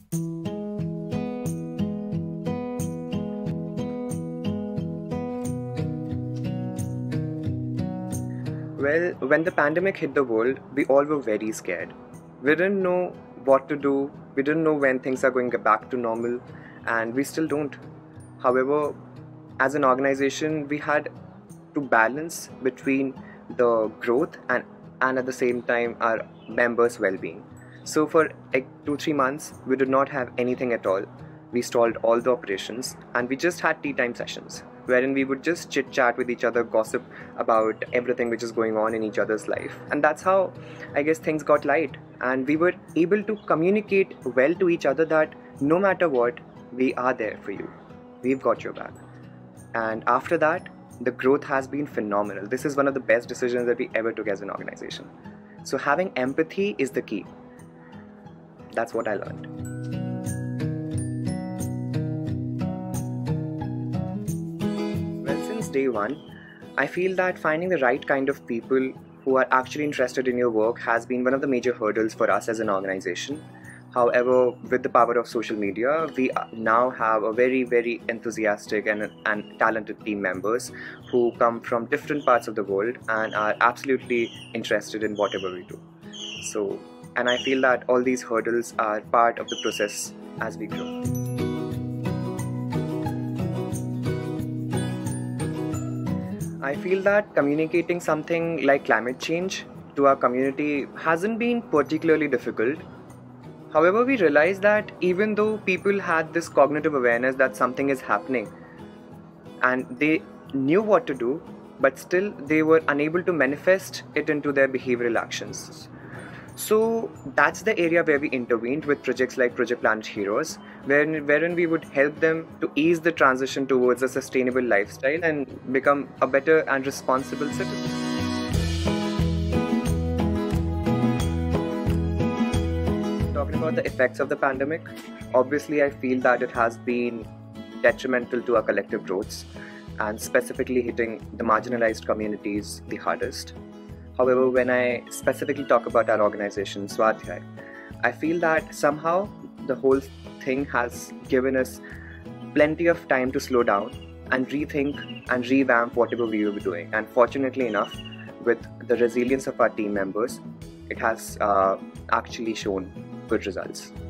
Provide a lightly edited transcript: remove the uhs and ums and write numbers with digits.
Well, when the pandemic hit the world, we all were very scared. We didn't know what to do, we didn't know when things are going back to normal, and we still don't. However, as an organization, we had to balance between the growth and at the same time our members' well being. So, for like 2 3 months, we did not have anything at all. We stalled all the operations and we just had tea time sessions wherein we would just chit chat with each other, gossip about everything which is going on in each other's life. And that's how I guess things got light. And we were able to communicate well to each other that no matter what, we are there for you. We've got your back. And after that, the growth has been phenomenal. This is one of the best decisions that we ever took as an organization. So, having empathy is the key. That's what I learned. Well, since day one, I feel that finding the right kind of people who are actually interested in your work has been one of the major hurdles for us as an organization. However, with the power of social media, we now have a very, very enthusiastic and talented team members who come from different parts of the world and are absolutely interested in whatever we do. So, and I feel that all these hurdles are part of the process as we grow. I feel that communicating something like climate change to our community hasn't been particularly difficult. However, we realized that even though people had this cognitive awareness that something is happening and they knew what to do, but still they were unable to manifest it into their behavioral actions. So that's the area where we intervened with projects like Project Planet Heroes, wherein we would help them to ease the transition towards a sustainable lifestyle and become a better and responsible citizen. Talking about the effects of the pandemic, obviously I feel that it has been detrimental to our collective growths and specifically hitting the marginalized communities the hardest. However, when I specifically talk about our organization, Swadhyay, I feel that somehow the whole thing has given us plenty of time to slow down and rethink and revamp whatever we were doing. And fortunately enough, with the resilience of our team members, it has actually shown good results.